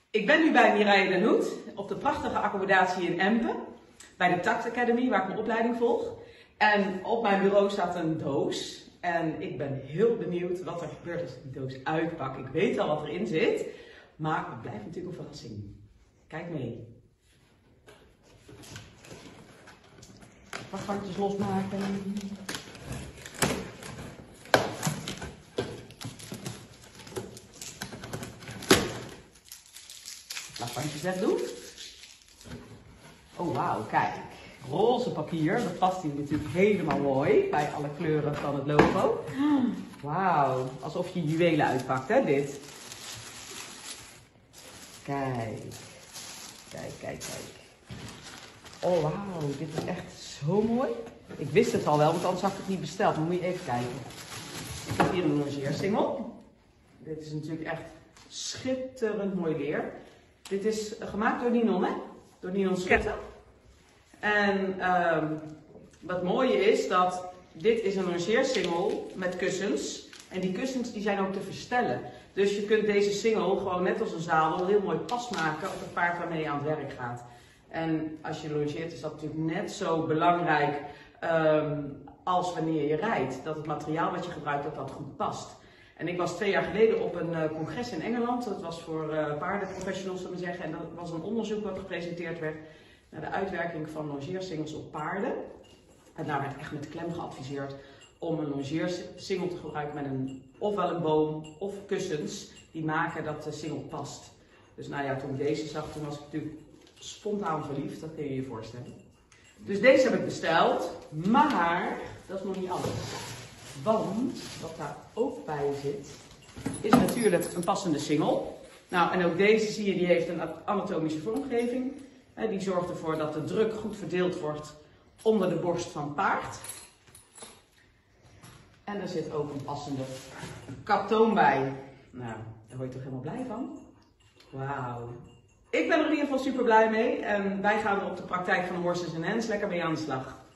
Ik ben nu bij Mireille Den Hoed op de prachtige accommodatie in Empen, bij de Tact Academy waar ik mijn opleiding volg. En op mijn bureau staat een doos en ik ben heel benieuwd wat er gebeurt als ik die doos uitpak. Ik weet al wat erin zit, maar het blijft natuurlijk een verrassing. Kijk mee. Plafondjes losmaken. Plafondjes wegdoen. Oh wauw, kijk. Roze papier, dat past hier natuurlijk helemaal mooi bij alle kleuren van het logo. Wauw, alsof je juwelen uitpakt, hè, dit. Kijk, kijk, kijk, kijk. Oh wauw, dit is echt zo mooi. Ik wist het al wel, want anders had ik het niet besteld. Maar moet je even kijken. Ik heb hier een longeersingel. Dit is natuurlijk echt schitterend mooi leer. Dit is gemaakt door Ninon, hè? Door Ninon Schutte. En wat mooie is dat dit is een longeersingel met kussens. En die kussens die zijn ook te verstellen. Dus je kunt deze singel gewoon net als een zadel heel mooi pas maken op het paard waarmee je aan het werk gaat. En als je longeert is dat natuurlijk net zo belangrijk als wanneer je rijdt. Dat het materiaal wat je gebruikt, dat dat goed past. En ik was 2 jaar geleden op een congres in Engeland. Dat was voor paardenprofessionals, zullen we zeggen. En dat was een onderzoek wat gepresenteerd werd naar de uitwerking van longeersingels op paarden. En daar werd echt met klem geadviseerd om een longeersingel te gebruiken met ofwel een boom of kussens die maken dat de singel past. Dus nou ja, toen ik deze zag, toen was ik natuurlijk spontaan verliefd, dat kun je je voorstellen. Dus deze heb ik besteld, maar dat is nog niet alles. Want wat daar ook bij zit, is natuurlijk een passende singel. Nou, en ook deze zie je, die heeft een anatomische vormgeving. Die zorgt ervoor dat de druk goed verdeeld wordt onder de borst van het paard. En er zit ook een passende kaptoon bij. Nou, daar word je toch helemaal blij van? Wauw. Ik ben er in ieder geval super blij mee. En wij gaan er op de praktijk van Horses & Hens lekker mee aan de slag.